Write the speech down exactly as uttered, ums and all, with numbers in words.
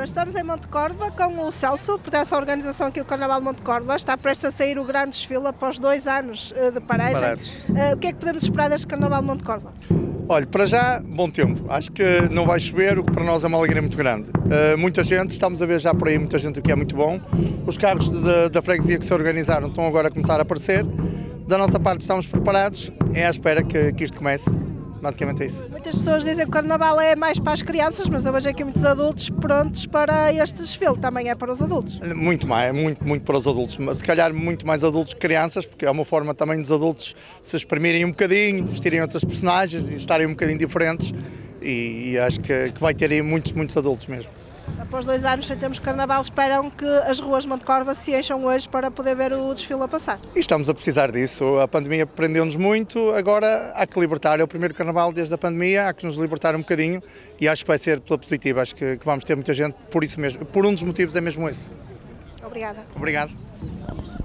Ora, estamos em Montecorva com o Celso, pertence à organização aqui do Carnaval de Montecorva. Está prestes a sair o grande desfile após dois anos de paragem. Uh, o que é que podemos esperar deste Carnaval de Montecorva? Olha, para já, bom tempo. Acho que não vai chover, o que para nós é uma alegria muito grande. Uh, muita gente, estamos a ver já por aí muita gente, o que é muito bom. Os carros de, da freguesia que se organizaram estão agora a começar a aparecer. Da nossa parte estamos preparados, é à espera que, que isto comece. Basicamente é isso. Muitas pessoas dizem que o Carnaval é mais para as crianças, mas eu vejo aqui muitos adultos prontos para este desfile, também é para os adultos. Muito mais, muito, muito para os adultos, mas se calhar muito mais adultos que crianças, porque é uma forma também dos adultos se exprimirem um bocadinho, vestirem outras personagens e estarem um bocadinho diferentes, e, e acho que, que vai ter aí muitos, muitos adultos mesmo. Após dois anos sem termos Carnaval, esperam que as ruas de Montecorva se encham hoje para poder ver o desfile a passar. E estamos a precisar disso. A pandemia prendeu-nos muito, agora há que libertar. É o primeiro Carnaval desde a pandemia, há que nos libertar um bocadinho e acho que vai ser pela positiva. Acho que, que vamos ter muita gente por isso mesmo. Por um dos motivos é mesmo esse. Obrigada. Obrigado.